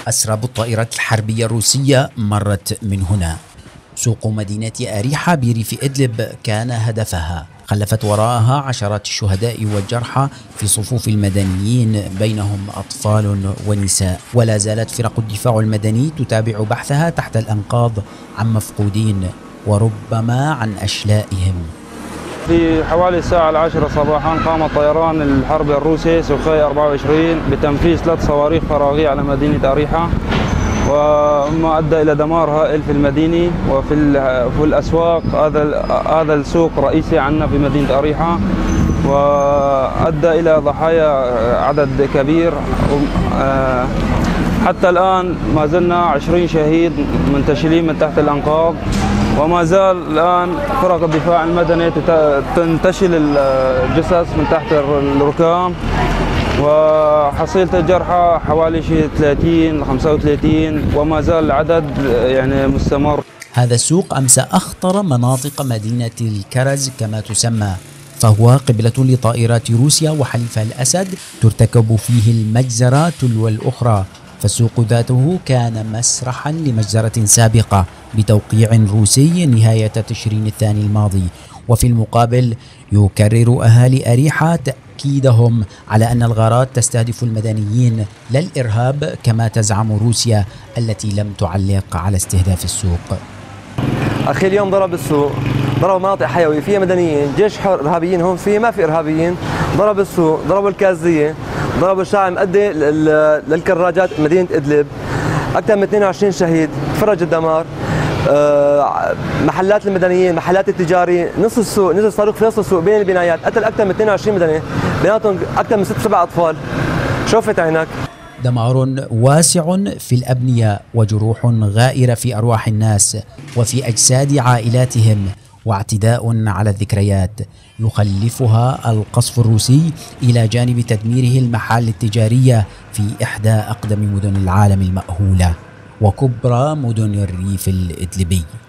أسراب الطائرات الحربية الروسية مرت من هنا. سوق مدينة أريحا بريف إدلب كان هدفها، خلفت وراءها عشرات الشهداء والجرحى في صفوف المدنيين بينهم أطفال ونساء، ولا زالت فرق الدفاع المدني تتابع بحثها تحت الأنقاض عن مفقودين وربما عن أشلائهم. في حوالي الساعة 10 صباحا قام الطيران الحربي الروسي سوخوي 24 بتنفيذ 3 صواريخ فراغية على مدينة أريحا، وما أدى إلى دمار هائل في المدينة وفي الأسواق. هذا السوق رئيسي عندنا في مدينة أريحا، وأدى إلى ضحايا عدد كبير. حتى الآن ما زلنا 20 شهيد منتشلين من تحت الأنقاض، وما زال الآن فرق الدفاع المدني تنتشل الجثث من تحت الركام، وحصيلة الجرحى حوالي شيء 30 35، وما زال العدد يعني مستمر. هذا السوق أمس أخطر مناطق مدينة الكرز كما تسمى، فهو قبلة لطائرات روسيا وحليفها الأسد ترتكب فيه المجزرة تلو الأخرى، فالسوق ذاته كان مسرحا لمجزرة سابقة بتوقيع روسي نهاية تشرين الثاني الماضي. وفي المقابل يكرر أهالي أريحا تأكيدهم على أن الغارات تستهدف المدنيين لا الإرهاب كما تزعم روسيا التي لم تعلق على استهداف السوق. أخي اليوم ضرب السوق، ضرب مناطق حيوية فيها مدنيين، جيش حر، إرهابيين هم فيه ما في إرهابيين، ضرب السوق، ضربوا الكازية، ضربوا الشارع المؤدي للكراجات مدينة إدلب، أكثر من 22 شهيد، تفرج الدمار، محلات المدنيين، محلات التجارية، نص السوق، نزل صاروخ في نص السوق بين البنايات، قتل أكثر من 22 مدني، بيناتهم أكثر من 6 7 أطفال، شوفت عينك. دمار واسع في الأبنية وجروح غائرة في أرواح الناس وفي أجساد عائلاتهم، واعتداء على الذكريات يخلفها القصف الروسي إلى جانب تدميره المحال التجارية في إحدى أقدم مدن العالم المأهولة وكبرى مدن الريف الإدلبي.